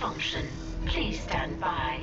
malfunction. Please stand by.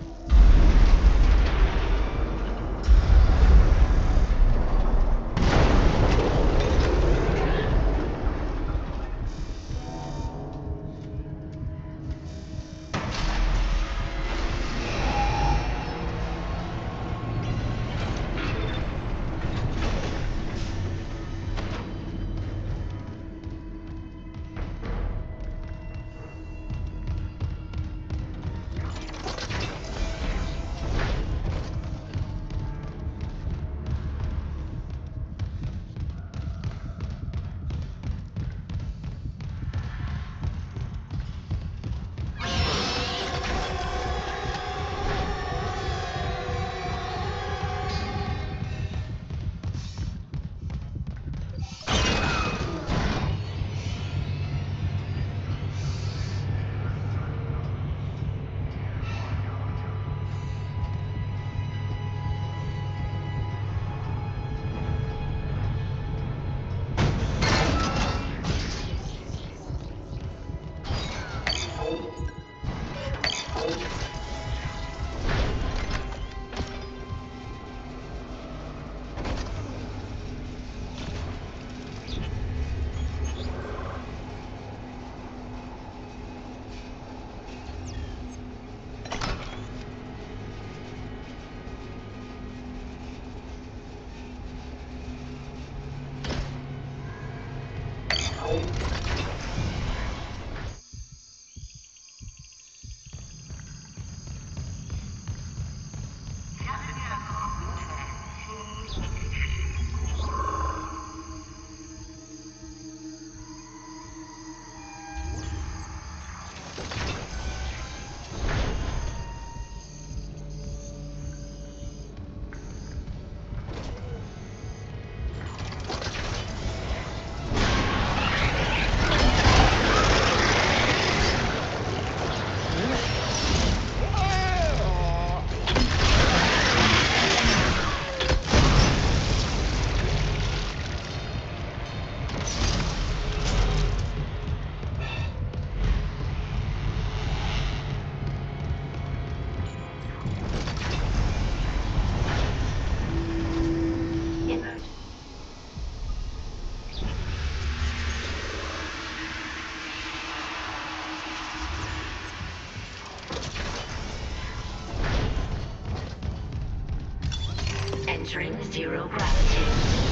Entering zero gravity.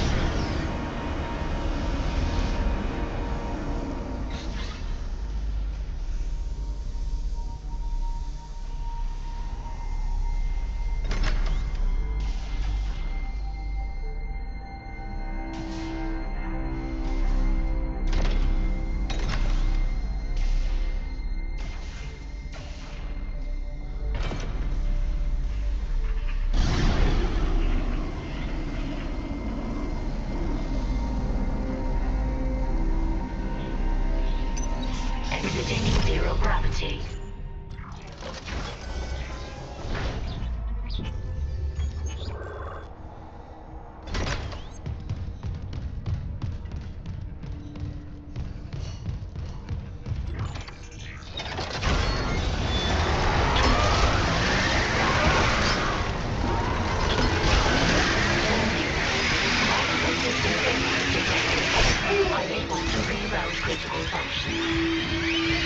Exiting zero gravity. Unable to reroute critical functions.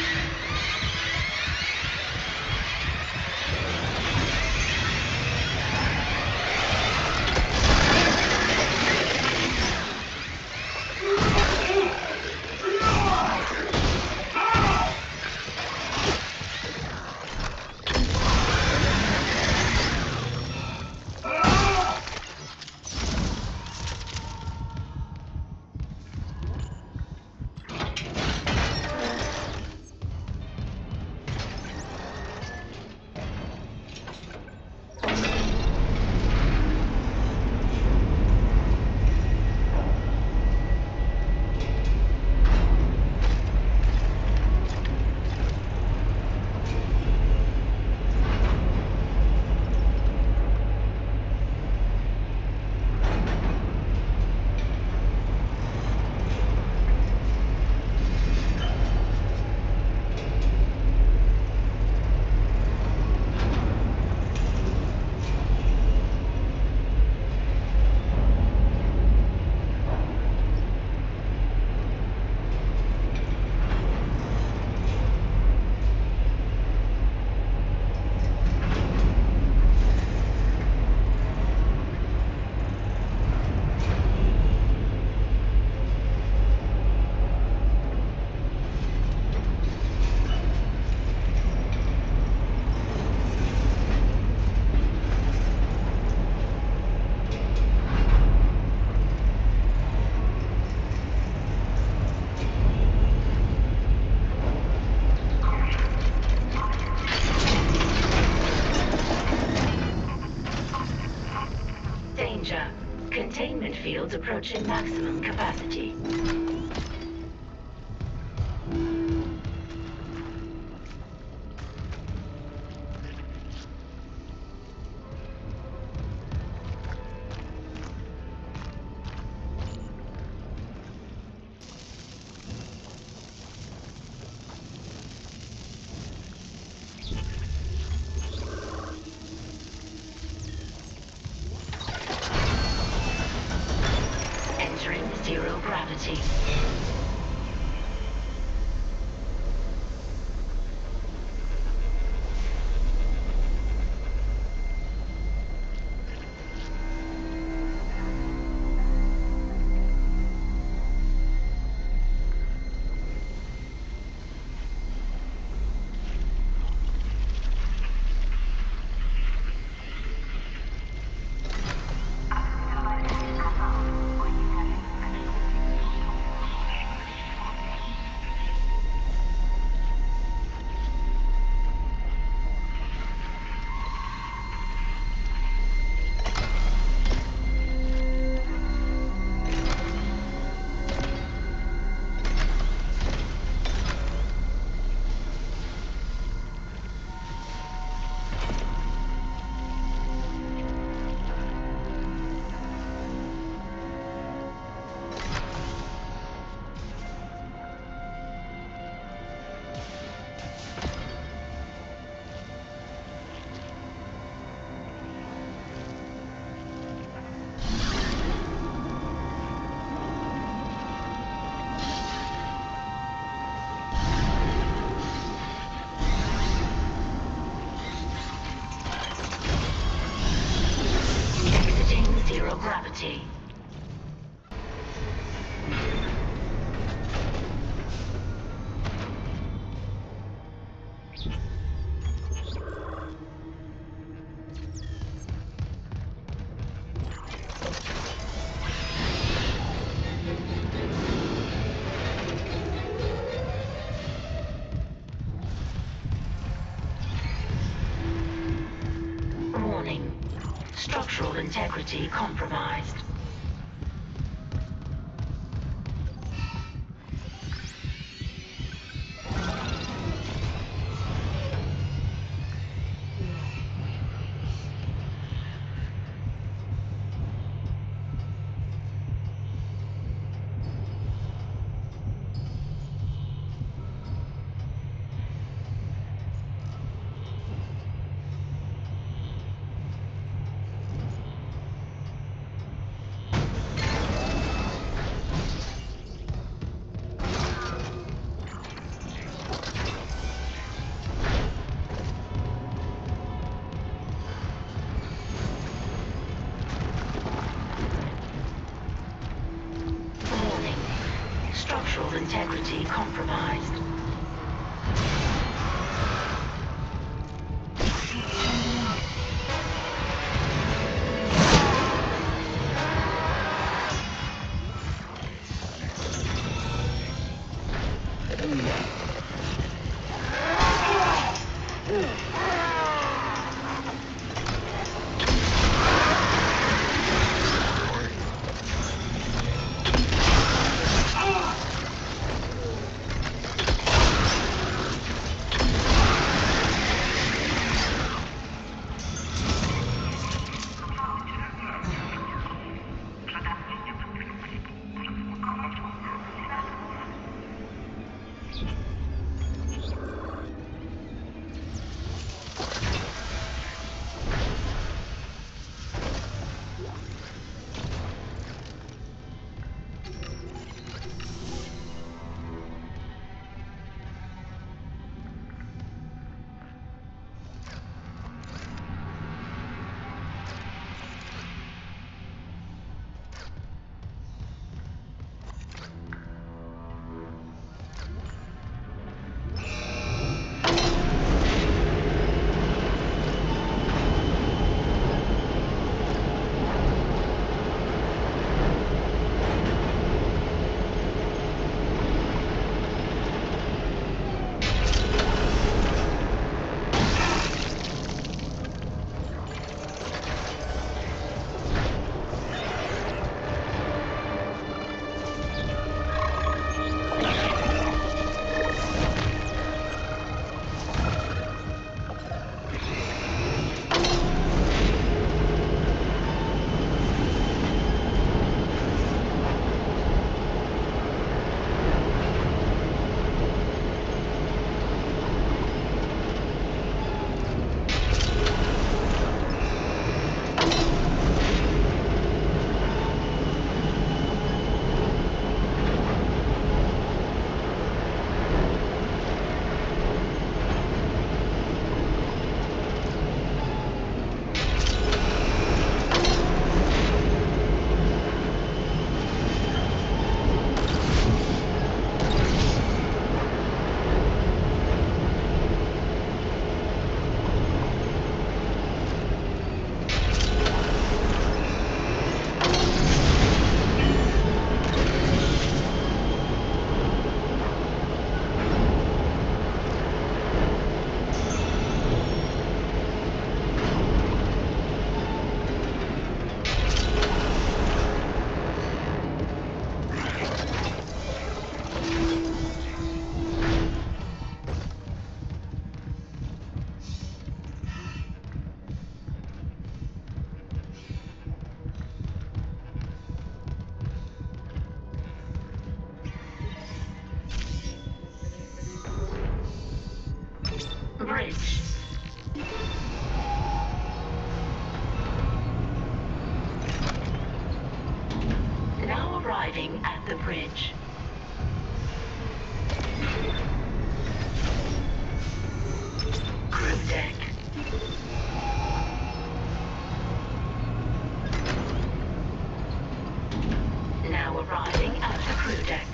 approaching maximum capacity. Entering zero gravity. Zero gravity. Warning. Structural integrity compromised. Structural integrity compromised. bridge. Now arriving at the bridge. Crew deck. Now arriving at the crew deck.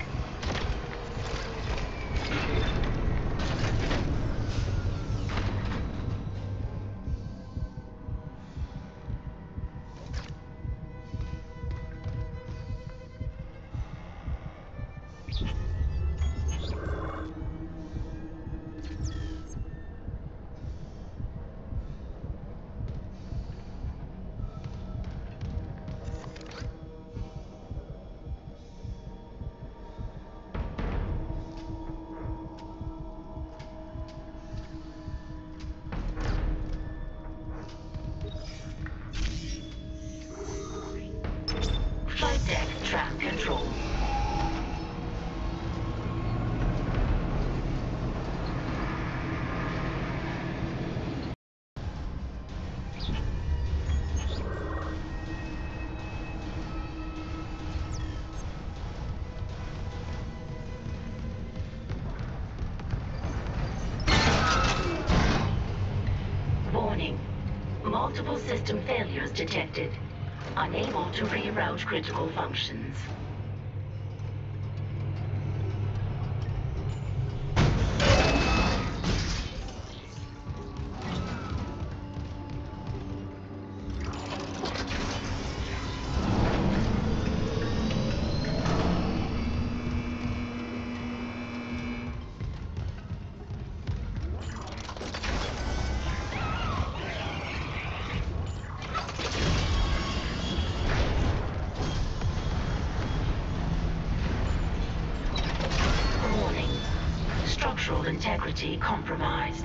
Flight deck trap control. Warning. Multiple system failures detected. Unable to reroute critical functions. Structural integrity compromised.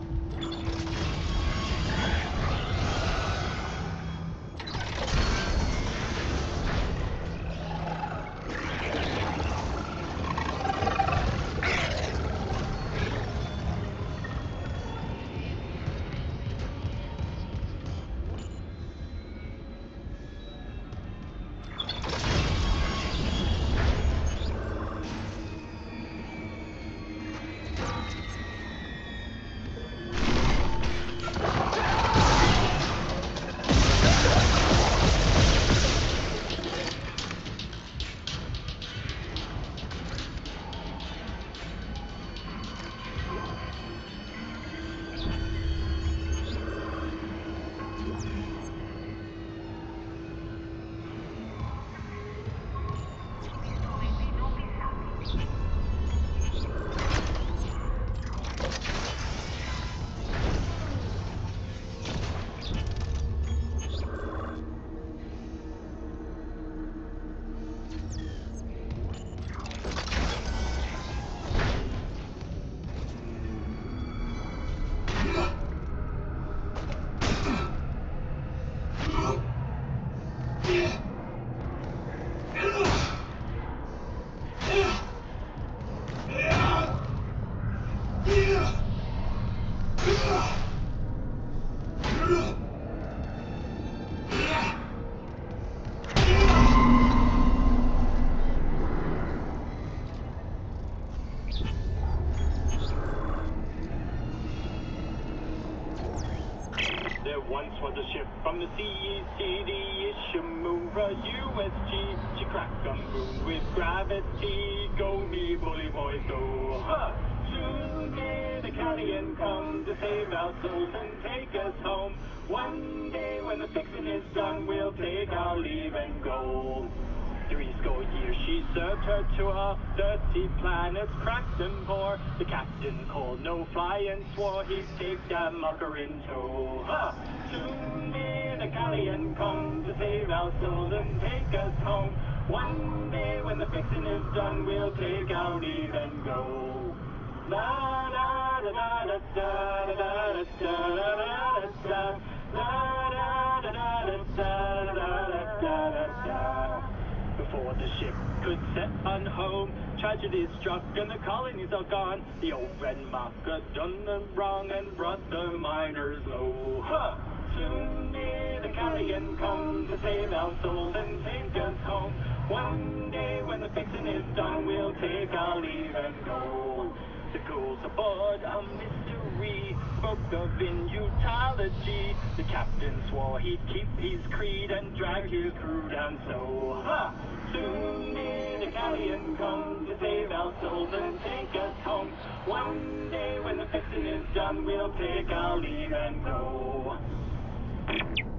Once was a ship from the CEC, the Ishimura USG. She cracked a moon with gravity. Go me bully boys, go! Huh! Soon may the Callian come to save our souls and take us home. One day when the fixing is done, we'll take our leave and go. 3 years she served her tour, 30 planets cracked and poor. The captain called no fly and swore he'd take that mucker in tow. Huh! Soon may the Callian come to save our souls and take us home. One day when the fixing is done, we'll take our leave and go. La da da da da da da da da da da. La da da da da da da da da da. Before the ship could set on home, Tragedy struck and the colonies are gone. The old red marker done them wrong and brought the miners low. Huh! Soon may the carrion come to save our souls and take us home. One day when the fixing is done, we'll take our leave and go. The goals aboard a mystery, spoke of immutology. The captain swore he'd keep his creed and drag his crew down so. Ha! Soon may the carrion come to save our souls and take us home. One day when the fixing is done, we'll take our leave and go.